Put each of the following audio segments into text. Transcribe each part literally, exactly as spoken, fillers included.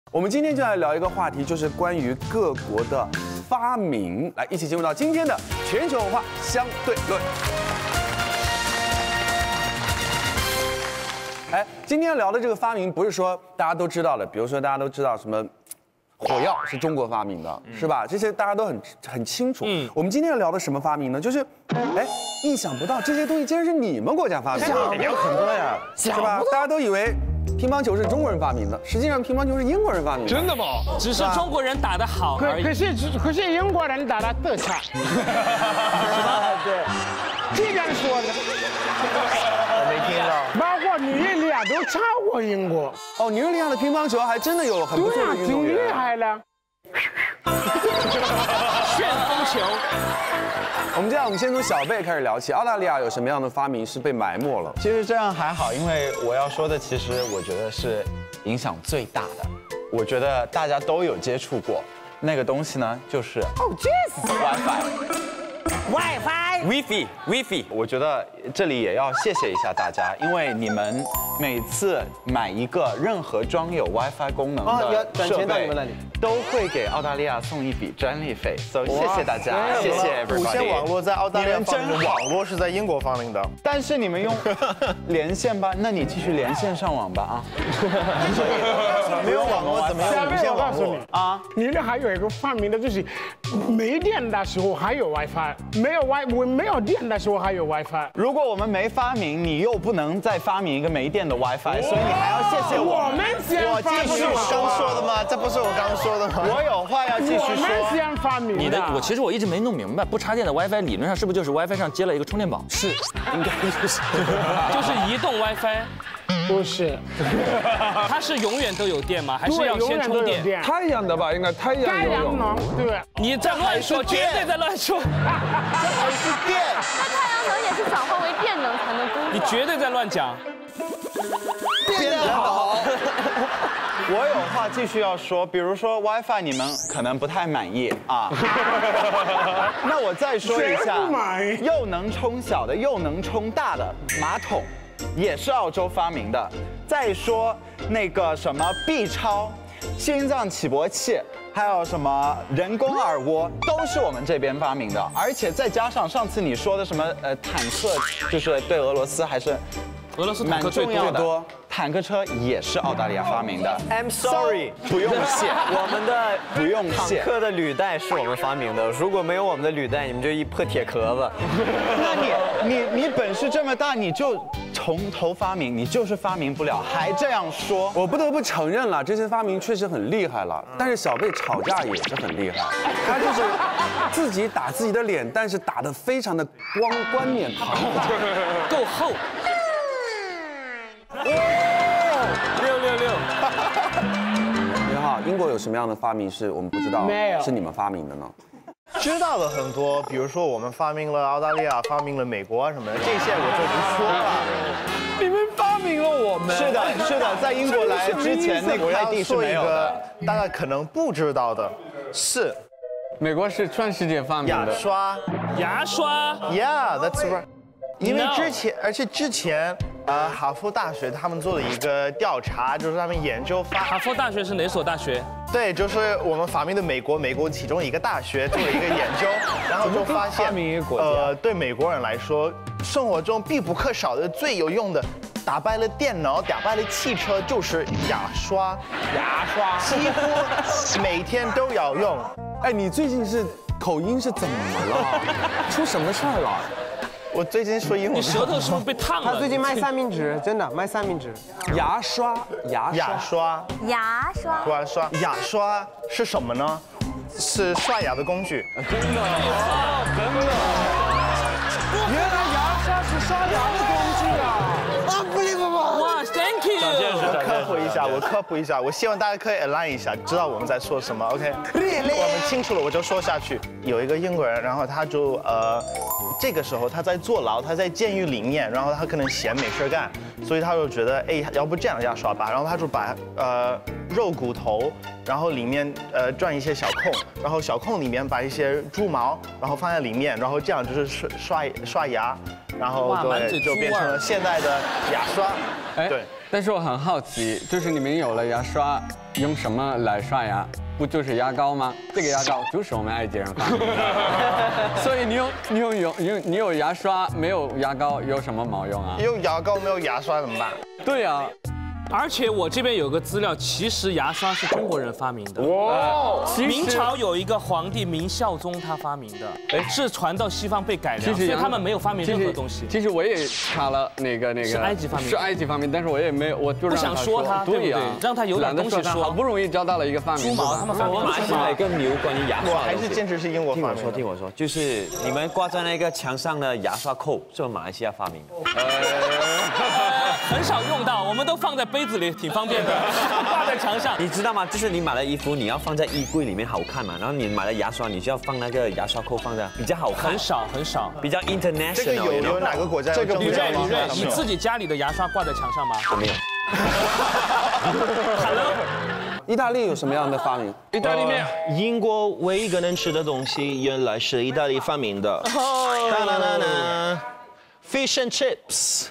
我们今天就来聊一个话题，就是关于各国的发明。来，一起进入到今天的全球文化相对论。哎，今天聊的这个发明，不是说大家都知道的，比如说大家都知道什么火药是中国发明的，是吧？这些大家都很很清楚。嗯，我们今天要聊的什么发明呢？就是，哎，意想不到这些东西竟然是你们国家发明的， 有很多呀， 是吧？大家都以为乒乓球是中国人发明的，实际上乒乓球是英国人发明的。 真的吗？ 只是中国人打得好可而已。 可是可是英国人打得特差，是吧？对，这样说的。 我没听到。 包括尼日利亚都超过英国。 哦，尼日利亚的乒乓球还真的有很不错的运动员， 挺厉害的。 旋风球。 我们这样，我们先从小贝开始聊起。澳大利亚有什么样的发明是被埋没了？ 其实这样还好，因为我要说的，其实我觉得是影响最大的。我觉得大家都有接触过那个东西呢，就是哦，这是 WiFi。 WiFi WiFi， 我觉得这里也要谢谢一下大家，因为你们每次买一个任何装有 WiFi 功能的设备，都会给澳大利亚送一笔专利费，所以谢谢大家，谢谢 everybody。 无线网络在澳大利亚发明，网络是在英国发明的。 但是你们用连线吧，那你继续连线上网吧啊。 没有网络怎么用无线网络啊？你那还有一个发明的就是没电的时候还有 WiFi， 没有 Wi 我没有电的时候还有 WiFi。 如果我们没发明，你又不能再发明一个没电的 WiFi， 所以你还要谢谢我。 我们先我这不是我刚说的吗？这不是我刚说的吗？ 我有话要继续说。 我们先发明你的我其实我一直没弄明白，不插电的 WiFi 理论上是不是就是 WiFi 上接了一个充电宝？ 是，应该就是， 就是移动 WiFi。 不是， 它是永远都有电吗？还是要先充电？ 太阳的吧，应该太阳太阳能，对。 你在乱说，绝对在乱说。 这还是电。 那太阳能也是转化为电能才能工作。 你绝对在乱讲。 变得好。 我有话继续要说，比如说 WiFi 你们可能不太满意啊，那我再说一下，又能冲小的又能冲大的马桶，也是澳洲发明的。再说那个什么 B 超、心脏起搏器，还有什么人工耳蜗，都是我们这边发明的。而且再加上上次你说的什么呃坦克，就是对俄罗斯还是俄罗斯坦克最蛮重要的多。 坦克车也是澳大利亚发明的。 I'm sorry， 不用谢， 我们的不用谢。 坦克的履带是我们发明的，如果没有我们的履带，你们就一破铁壳子。 那你你你本事这么大，你就从头发明，你就是发明不了，还这样说。 我不得不承认了，这些发明确实很厉害了。但是小贝吵架也是很厉害，他就是自己打自己的脸，但是打得非常的光冠冕堂皇， 够厚。六六六。 你好，英国有什么样的发明是我们不知道， 没有是你们发明的呢？ 知道了很多，比如说我们发明了澳大利亚，发明了美国啊什么的，这些我就不说了。 你们发明了我们？ 是的，是的，在英国来之前那块地是没有的。 大家可能不知道的是， 美国是全世界发明的牙刷。 牙刷 Yeah, that's right. 因为之前，而且之前，呃，哈佛大学他们做了一个调查，就是他们研究发。 哈佛大学是哪所大学？ 对，就是我们发明的美国，美国其中一个大学做了一个研究，然后就发现，呃，对美国人来说，生活中必不可少的、最有用的，打败了电脑、打败了汽车，就是牙刷。 牙刷几乎每天都要用。 哎，你最近是口音是怎么了？出什么事儿了？ 我最近说英文， 你舌头是不是被烫了？ 他最近卖三明治，真的卖三明治。 牙刷，牙牙刷， 牙刷， 牙刷，牙刷是什么呢？是刷牙的工具。 真的，真的，原来牙刷是刷牙的工具啊！ 啊，不离不不。 哇 ，Thank you。 我科普一下，我科普一下，我希望大家可以 align 一下，知道我们在说什么。OK， 我们清楚了，我就说下去。有一个英国人，然后他就呃。这个时候他在坐牢，他在监狱里面，然后他可能闲没事干，所以他就觉得，哎，要不这样牙刷吧，然后他就把呃肉骨头，然后里面呃钻一些小孔，然后小孔里面把一些猪毛，然后放在里面，然后这样就是刷刷刷牙，然后对就变成了现在的牙刷。 哎， 对。 但是我很好奇，就是你们有了牙刷， 用什么来刷牙？不就是牙膏吗？这个牙膏就是我们埃及人发明的。所以你用你用用用你有牙刷没有牙膏有什么毛用啊？ 用牙膏没有牙刷怎么办？ 对呀。 而且我这边有个资料，其实牙刷是中国人发明的。哇！明朝有一个皇帝明孝宗他发明的，哎，是传到西方被改良，所以他们没有发明任何东西。 其实我也查了那个那个是埃及发明， 是埃及发明，但是我也没有，我就不想说他，对不对？让他有点东西说。 好不容易找到了一个发明， 猪毛他们发明马来西亚一个牛关于牙刷， 我还是坚持是英国发明。 听我说，听我说，就是你们挂在那个墙上的牙刷扣是马来西亚发明的。 很少用到，我们都放在杯子里，挺方便的，挂在墙上。 你知道吗？就是你买了衣服，你要放在衣柜里面好看嘛，然后你买了牙刷，你就要放那个牙刷扣放在比较好看。 很少很少， 比较 international。 这个有有哪个国家？这个李锐，李锐，你自己家里的牙刷挂在墙上吗？ 我没有。 Hello。意大利有什么样的发明？ 意大利面，英国唯一一个能吃的东西，原来是意大利发明的。哒啦啦啦 ，fish and chips。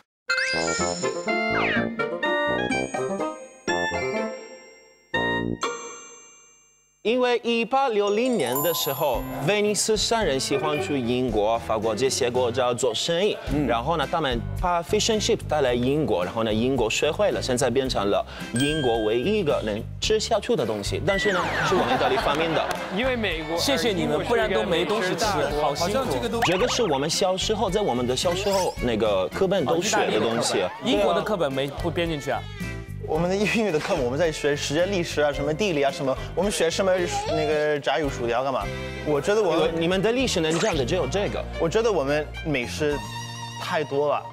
因为一八六零年的时候，威尼斯商人喜欢去英国、法国这些国家做生意，嗯、然后呢，他们把 fish and chips 带来英国，然后呢，英国学会了，现在变成了英国唯一一个能吃下去的东西。但是呢，是我们意大利发明的。 因为美国，谢谢你们，不然都没东西吃，好辛苦。这个都， 这个是我们小时候在我们的小时候那个课本都学的东西。 英国的课本没不编进去啊？ 我们的英语的课本，我们在学世界历史啊，什么地理啊，什么，我们学什么那个炸鱼薯条干嘛？我觉得我你们的历史能讲的只有这个。 我觉得我们美食太多了。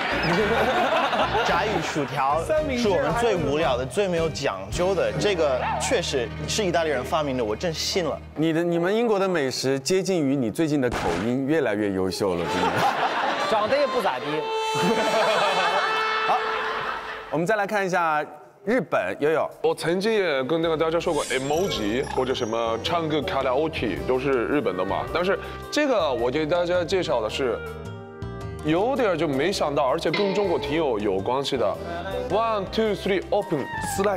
炸鱼薯条是我们最无聊的、最没有讲究的，这个确实是意大利人发明的，我真信了。 你的你们英国的美食接近于你最近的口音，越来越优秀了，真的。 长得也不咋地。 好。 我们再来看一下日本，悠悠。 我曾经也跟那个大家说过 emoji 或者什么唱歌卡拉 OK 都是日本的嘛，但是这个我给大家介绍的是有点就没想到，而且跟中国挺有有关系的。One two three open slide。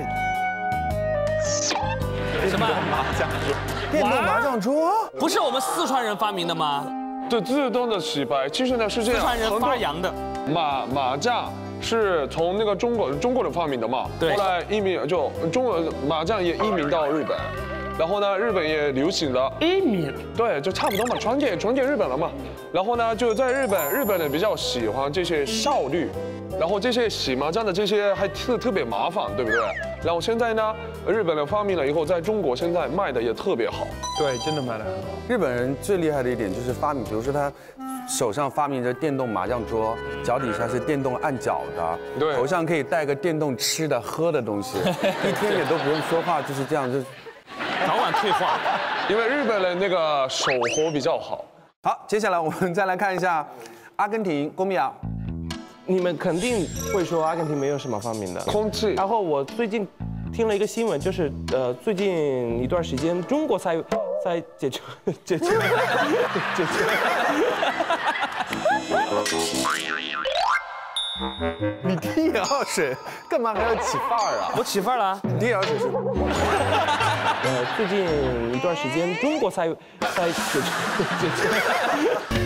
什么？ 麻将桌？电动麻将桌？ 不是我们四川人发明的吗？ 对，自动的洗牌。其实呢是这样， 四川人发扬的。 麻麻将。 是从那个中国中国人发明的嘛，后来移民就中国麻将也移民到日本，然后呢日本也流行了移民， 对，就差不多嘛，传给传给日本了嘛，然后呢就在日本，日本人比较喜欢这些效率，然后这些洗麻将的这些还特特别麻烦，对不对？然后现在呢，日本人发明了以后，在中国现在卖的也特别好， 对，真的卖的很好。日本人最厉害的一点就是发明，比如说他。 手上发明着电动麻将桌，脚底下是电动按脚的， 对， 头上可以戴个电动吃的喝的东西，一天也都不用说话，就是这样，就早晚退化。 因为日本人那个手活比较好。 好，接下来我们再来看一下阿根廷，郭米娅。 你们肯定会说阿根廷没有什么发明的空气。 然后我最近听了一个新闻，就是呃最近一段时间中国才才解决解决解决。 你滴眼药水干嘛还要起范儿啊？ 我起范儿了， 你滴眼药水是？ 呃，最近一段时间中国才才解决解决。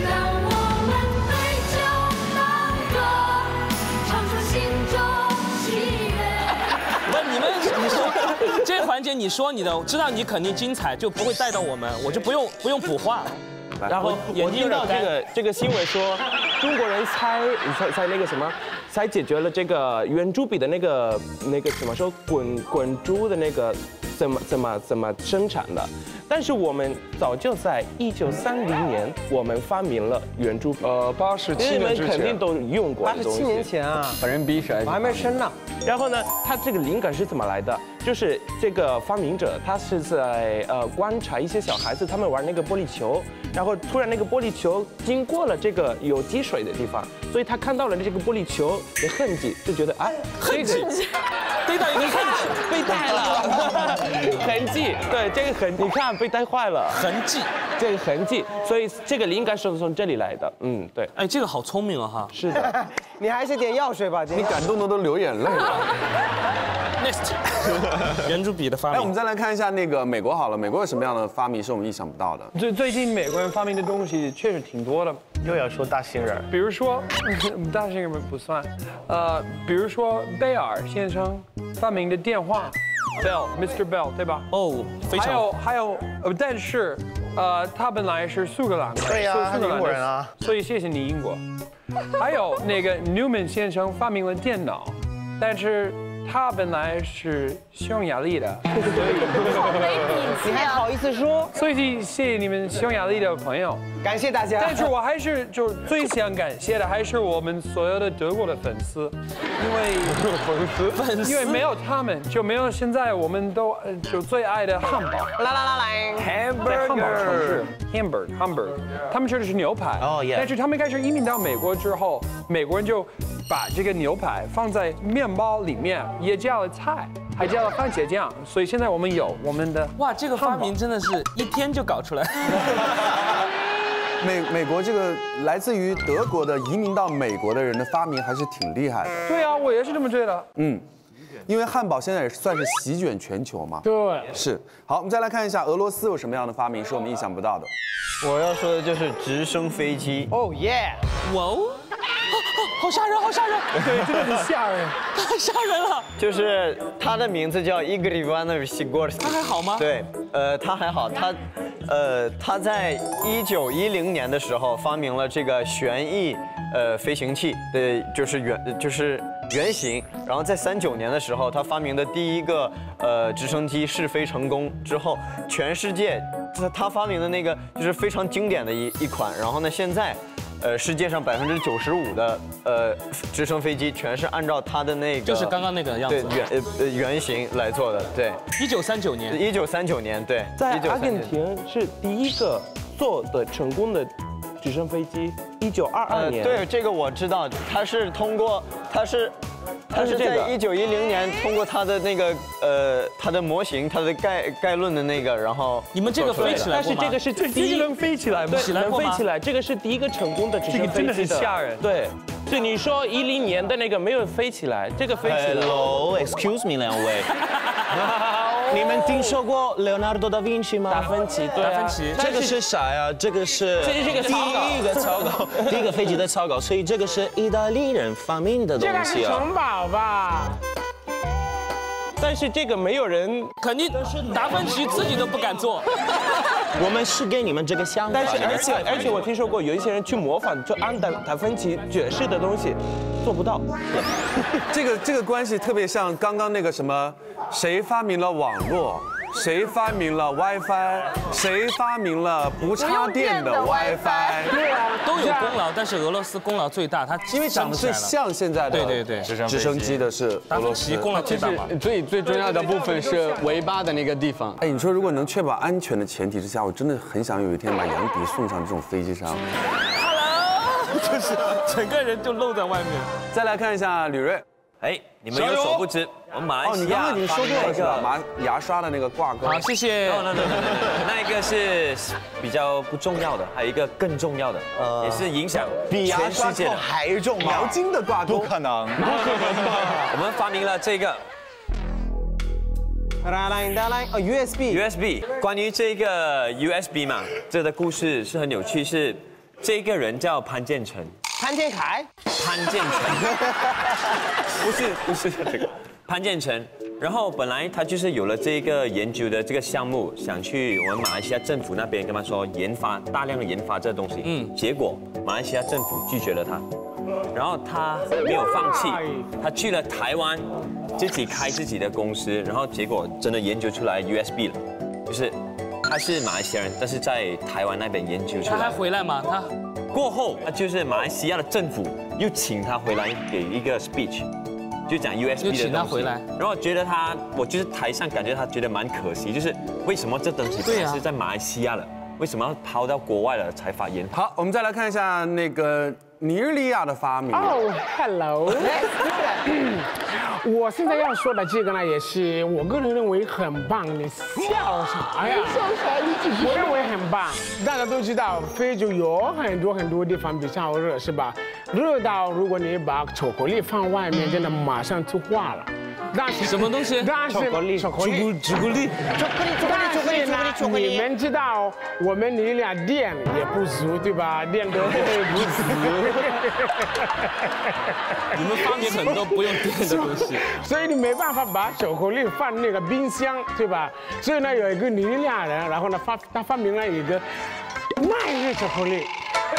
不，你们你说这环节你说你的，我知道你肯定精彩，就不会带到我们，我就不用不用补话。 然后我听到这个这个新闻说，中国人才才才那个什么，才解决了这个圆珠笔的那个那个怎么说滚滚珠的那个怎么怎么怎么生产的。但是我们早就在一九三零年，我们发明了圆珠笔。 呃，八十七年之前， 你们肯定都用过。 八十七年前啊， 本人比谁？ 我还没生呢。 然后呢，它这个灵感是怎么来的？就是这个发明者他是在呃观察一些小孩子他们玩那个玻璃球，然后突然那个玻璃球经过了这个有积水的地方，所以他看到了这个玻璃球的痕迹，就觉得啊， 痕迹，逮到一个痕迹， 被带了，痕迹，对这个痕，你看被带坏了， 痕迹， 这个痕迹，所以这个灵感是从这里来的，嗯，对， 哎，这个好聪明啊哈， 是的， 你还是点药水吧， 你感动的都流眼泪了。 Next， 圆珠笔的发明。 哎，我们再来看一下那个美国好了，美国有什么样的发明是我们意想不到的？ 最最近美国人发明的东西确实挺多的， 又要说大型人， 比如说大型人不算，呃，比如说贝尔先生发明的电话 ，Bell，Mister Bell， 对吧？ 哦，非常。 还有还有，呃，但是呃，他本来是苏格兰的， 对呀， 苏格兰英国人啊， 所以谢谢你英国。还有那个 Newman 先生发明了电脑，但是他本来是匈牙利的，所以你还好意思说？ 所以谢谢你们匈牙利的朋友， 感谢大家。 但是我还是就最想感谢的还是我们所有的德国的粉丝，因为粉丝粉丝，因为没有他们就没有现在我们都呃就最爱的汉堡。 啦啦啦啦 ，Hamburger， 汉堡城市 ，Hamburg Hamburg， 他们吃的是牛排， 哦耶。 但是他们开始移民到美国之后，美国人就把这个牛排放在面包里面，也加了菜，还加了番茄酱，所以现在我们有我们的哇，这个发明真的是一天就搞出来。 美美国这个来自于德国的移民到美国的人的发明还是挺厉害的。 对啊，我也是这么觉得。 嗯，因为汉堡现在也算是席卷全球嘛。 对， 是。好，我们再来看一下俄罗斯有什么样的发明是我们意想不到的。 我要说的就是直升飞机。 哦耶！ 哇哦！好吓人，好吓人！ 对，真的很吓人， 太吓人了。 就是他的名字叫 Igor Ivanovich Sikorsky。 他还好吗？ 对，呃，他还好，他，呃，他在一九一零年的时候发明了这个旋翼呃飞行器的，就是原就是原型。然后在三九年的时候，他发明的第一个呃直升机试飞成功之后，全世界他他发明的那个就是非常经典的一一款。然后呢，现在。呃，世界上百分之九十五的呃直升飞机全是按照它的那个， 就是刚刚那个样子， 对原呃呃原型来做的，对。 一九三九年， 一九三九年，对。 在阿根廷是第一个做的成功的直升飞机，一九二二年。 对，这个我知道，它是通过，它是。他是在一九一零年通过他的那个呃他的模型，他的概概论的那个，然后你们这个飞起来但是这个是第一能飞起来吗？ 对，能飞起来，这个是第一个成功的直升飞机的。 真的很吓人。 对，对，你说一零年的那个没有飞起来，这个飞起来。 Hello，excuse me， 两位。你们听说过 Leonardo da Vinci 吗？ 达芬奇，对， 达芬奇。 这个是啥呀？这个是这是这个第一个草稿，第一个飞机的草稿，所以这个是意大利人发明的东西啊。 这个是城堡吧？ 但是这个没有人， 肯定达芬奇自己都不敢做。 我们是给你们这个想法， 但是而且而且我听说过有一些人去模仿，就按达达芬奇爵士的东西，做不到。 这个这个关系特别像刚刚那个什么，谁发明了网络？谁发明了 WiFi？ 谁发明了不插电的 WiFi？ 对啊，都有功劳，但是俄罗斯功劳最大，它因为长得是像现在的对对对直升机的是俄罗斯， 功劳最大嘛。 最最重要的部分是尾巴的那个地方。 哎，你说如果能确保安全的前提之下，我真的很想有一天把杨迪送上这种飞机上。 Hello， 就是整个人就露在外面。 再来看一下吕瑞。 哎，你们有所不知，我们马来西亚哦，你刚刚已经说过了是吧？麻牙刷的那个挂钩。 好，谢谢。 那那那那一个是比较不重要的，还有一个更重要的，也是影响比牙刷全世界的还重要。 毛巾的挂钩， 不可能，不可能吧？我们发明了这个。 哦 ，U S B。 U S B， 关于这个 U S B 嘛，这个故事是很有趣，是这个人叫潘建成。 潘建凯。 潘建成。不是不是这个潘建成，然后本来他就是有了这个研究的这个项目，想去我们马来西亚政府那边跟他说研发大量的研发这东西，嗯，结果马来西亚政府拒绝了他，然后他没有放弃，他去了台湾，自己开自己的公司，然后结果真的研究出来 U S B 了，就是他是马来西亚人，但是在台湾那边研究出来。 他还回来吗？他过后，他就是马来西亚的政府又请他回来给一个 speech。就讲 U S B 的东西， 请他回来， 然后觉得他，我就是台上感觉他觉得蛮可惜，就是为什么这东西本来是在马来西亚的，为什么要抛到国外了才发研发？ 好，我们再来看一下那个尼日利亚的发明。 哦 ，Hello， 我现在要说的这个呢，也是我个人认为很棒。你笑啥呀？笑啥？你继续。我认为很棒。大家都知道，非洲有很多很多地方比较热，是吧？热到如果你把巧克力放外面，真的马上就化了。 但是什么东西？ 但是巧克力， 巧克力， 巧克力， 巧克力，巧克力，巧克力，巧克力，巧克力。 你们知道，我们力量电也不足，对吧？电都不足。 你们发明很多不用电的东西， 所以你没办法把巧克力放那个冰箱，对吧？所以呢，有一个尼日利亚人，然后呢发他发明了一个耐热巧克力。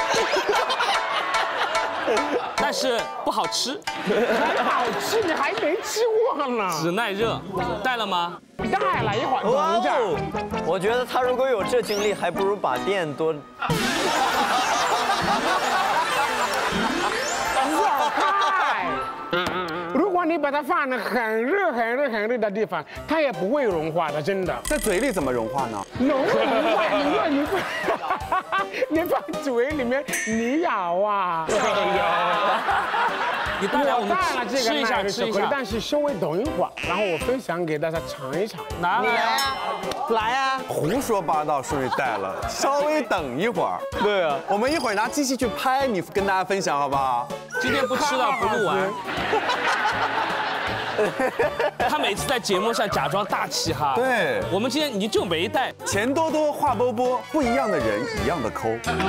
但是不好吃， 很好吃，你还没吃过呢。 只耐热，带了吗？ 带了，一会儿等一下。 我觉得他如果有这经历，还不如把电多。 我开。如果你把它放在很热、很热、很热的地方，它也不会融化的，真的。 在嘴里怎么融化呢？ 融化，你说你你放嘴里面，你咬啊。 你带来我们带了这个吃一下，吃一下， 但是稍微等一会儿，然后我分享给大家尝一尝。 拿来啊，来啊！ 胡说八道，说你带了，稍微等一会儿。对啊，我们一会儿拿机器去拍，你跟大家分享好不好？ 今天不吃了，不录完。他每次在节目上假装大气哈。 对， 我们今天你就没带。 钱多多，话波波，不一样的人，一样的抠。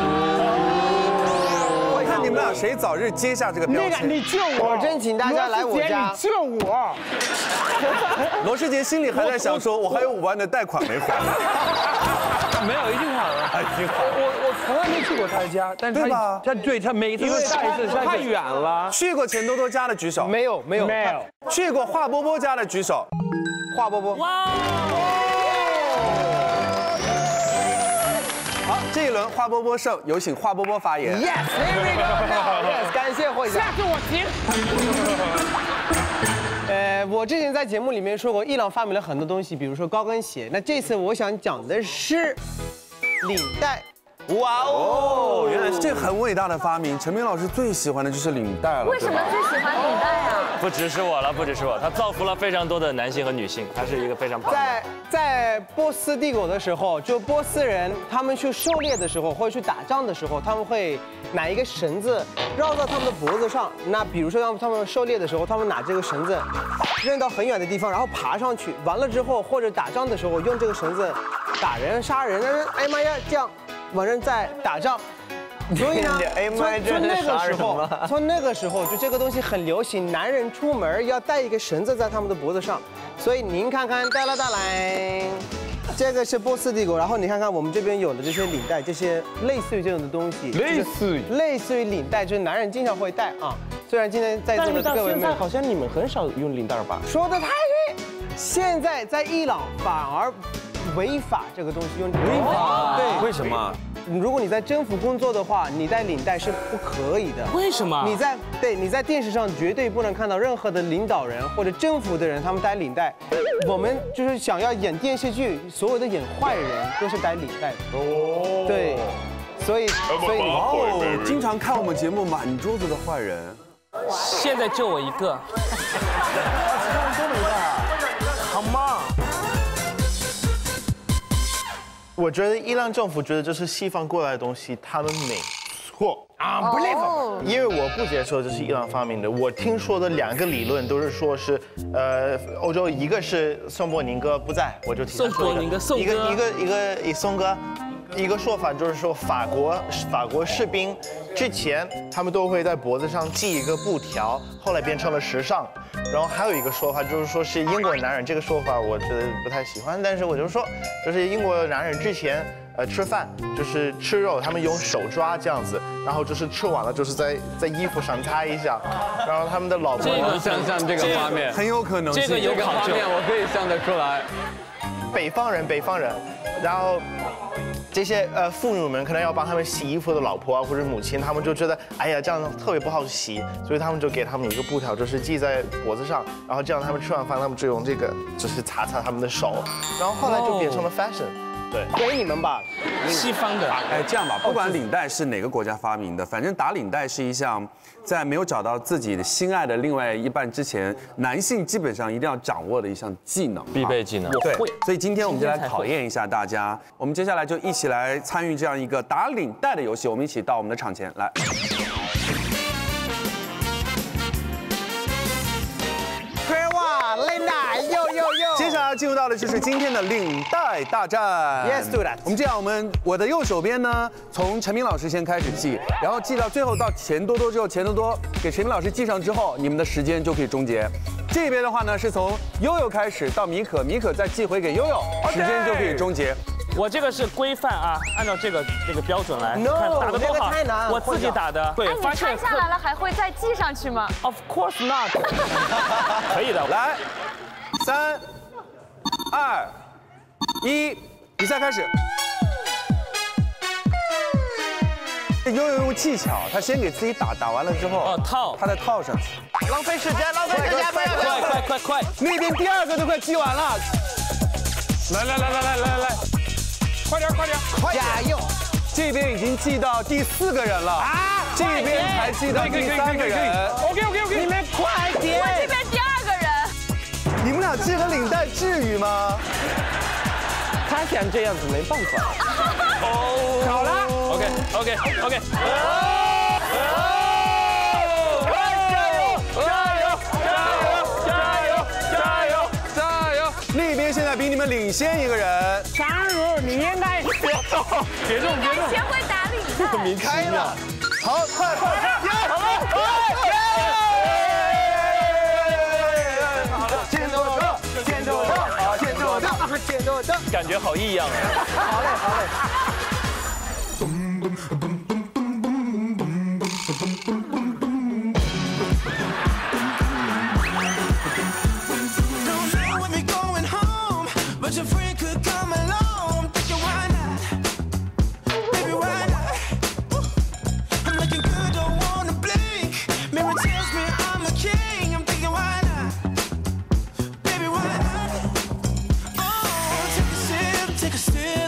我看你们俩谁早日接下这个标签。 那个，你救我！ 我真请大家来我家。 你救我！ 罗世杰心里还在想说，我还有五万的贷款没还。 没有，已经还了。 已经还。 我我从来没去过他家，但是他他对他每次都下一次下一次。 太远了。 去过钱多多家的举手。 没有没有没有。 去过华波波家的举手。 华波波。 哇！ 好，这一轮华波波胜，有请华波波发言。 Yes, here we go. Yes， 感谢霍一下。 下次我停。 呃，我之前在节目里面说过，伊朗发明了很多东西，比如说高跟鞋。那这次我想讲的是领带。 哇哦，原来是这个很伟大的发明。陈明老师最喜欢的就是领带了。 为什么最喜欢领带啊？ 不只是我了，不只是我，他造福了非常多的男性和女性，他是一个非常棒的。 在在波斯帝国的时候，就波斯人他们去狩猎的时候，或者去打仗的时候，他们会拿一个绳子绕到他们的脖子上。那比如说让他们狩猎的时候，他们拿这个绳子扔到很远的地方，然后爬上去，完了之后或者打仗的时候用这个绳子打人、杀人，哎妈呀，这样。往人在打仗，所以呢，从从那个时候，从那个时候就这个东西很流行，男人出门要带一个绳子在他们的脖子上。所以您看看，带了带来，这个是波斯帝国，然后你看看我们这边有的这些领带，这些类似于这种的东西， 类似于类似于领带，就是男人经常会戴啊。虽然今天在座的各位没有， 好像你们很少用领带吧？ 说的太对，现在在伊朗反而。违法这个东西用违法， 对， 为什么？ 如果你在政府工作的话，你戴领带是不可以的。 为什么？ 你在对你在电视上绝对不能看到任何的领导人或者政府的人他们戴领带。我们就是想要演电视剧，所有的演坏人都是戴领带的。哦，对，所以所以哦，经常看我们节目满桌子的坏人， 现在就我一个。 都没戴， 好吗？ 我觉得伊朗政府觉得这是西方过来的东西，他们没错啊，不累吧？因为我不接受这是伊朗发明的。我听说的两个理论都是说是，呃，欧洲一个是宋伯宁哥不在，我就听宋伯宁哥，宋一个一个一个一宋哥。一个说法就是说，法国法国士兵之前他们都会在脖子上系一个布条，后来变成了时尚。然后还有一个说法就是说是英国男人，这个说法我觉得不太喜欢，但是我就说，就是英国男人之前呃吃饭就是吃肉，他们用手抓这样子，然后就是吃完了就是在在衣服上擦一下，然后他们的老婆我能想象这个画面， 很有可能这个有画面，我可以想得出来。 北方人，北方人，然后。这些呃妇女们可能要帮他们洗衣服的老婆啊或者母亲，他们就觉得哎呀这样特别不好洗，所以他们就给他们一个布条，就是系在脖子上，然后这样他们吃完饭，他们就用这个就是擦擦他们的手，然后后来就变成了 fashion。对， 给你们吧， 西方的。 哎，这样吧，不管领带是哪个国家发明的，反正打领带是一项在没有找到自己的心爱的另外一半之前，男性基本上一定要掌握的一项技能， 必备技能。 对，所以今天我们就来考验一下大家。我们接下来就一起来参与这样一个打领带的游戏，我们一起到我们的场前来。 Grade One 来进入到的就是今天的领带大战。 Yes, do that。 我们这样，我们我的右手边呢，从陈明老师先开始记，然后记到最后到钱多多之后，钱多多给陈明老师记上之后，你们的时间就可以终结。这边的话呢，是从悠悠开始到米可，米可再寄回给悠悠，时间就可以终结。 我这个是规范啊，按照这个这个标准来 No， 看打的多好。 太难我自己打的。对， 哎，你拆下来了还会再系上去吗 ？Of course not 。可以的， 来，三、二、一，比赛开始。悠悠用技巧，他先给自己打，打完了之后， 哦套， 他再套上去。 浪费时间，浪费时间，不要快快快快！ 那边第二个都快记完了。 来来来来来来来。 快点，快点， 加油！这边已经记到第四个人了啊，这边才记到第三个人。 OK OK OK， 你们快点！ 我这边第二个人。 你们俩系个领带至于吗？ 他想这样子没办法。 哦， 好了 ，OK OK OK。 那边现在比你们领先一个人。 张如，你应该别动，别动，别动。 学会打领带。 莫名其妙。好，快快快！好了，牵着我的，牵着我的，牵着我的，牵着我的， 感觉好异样啊！ 好嘞，好嘞。 But your friend could come along, thinking why not? Baby, why not? I'm looking good, don't wanna blink. Mirror tells me I'm a king, I'm thinking why not? Baby, why not? Oh, take a sip, take a sip.